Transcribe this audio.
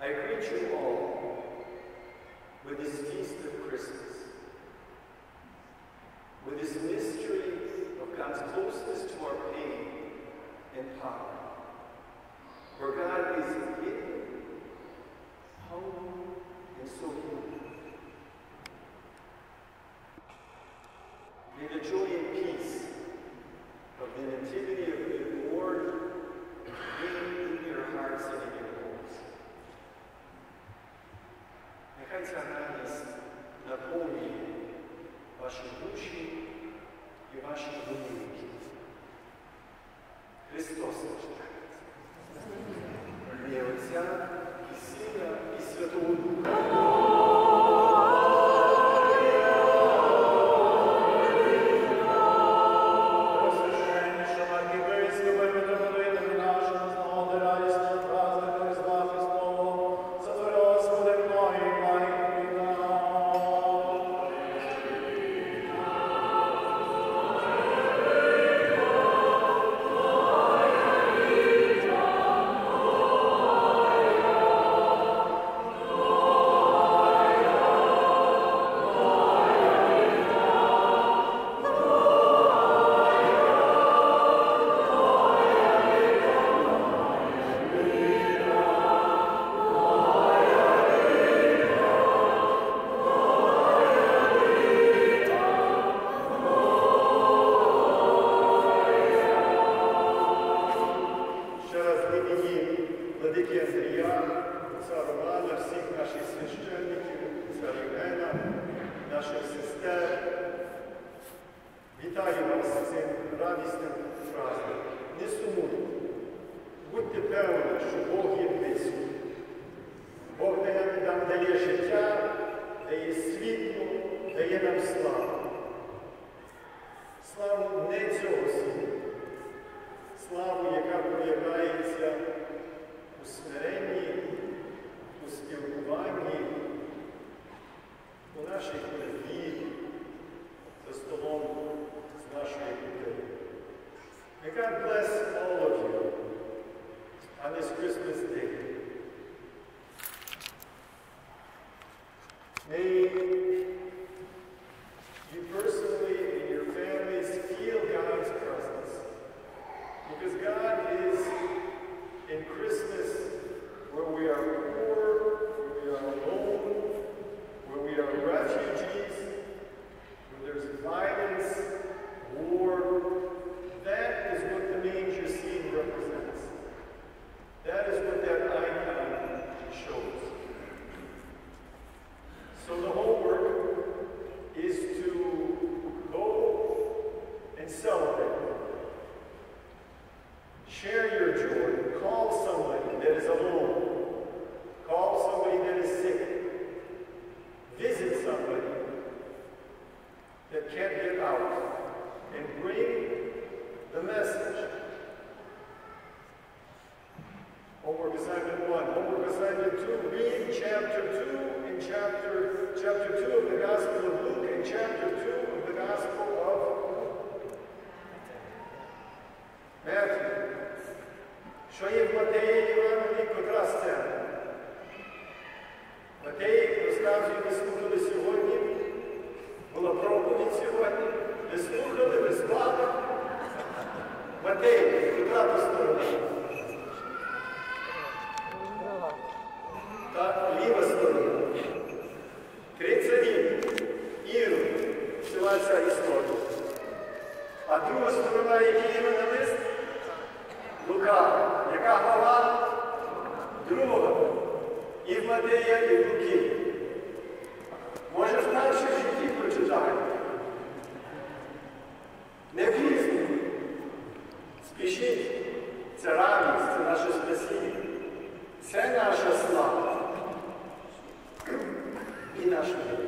I greet you all with this feast of Christmas, with this mystery of God's closeness to our pain and power, where God is hidden, humble, and so human. May the joy and peace of the nativity of the Lord be in your hearts and in your homes. Нехай ця радість наповнює ваші душі і ваші домівки. Христос рождається. В ім'я Отця і Сина і Святого Духа. Це наша слава і наш мир.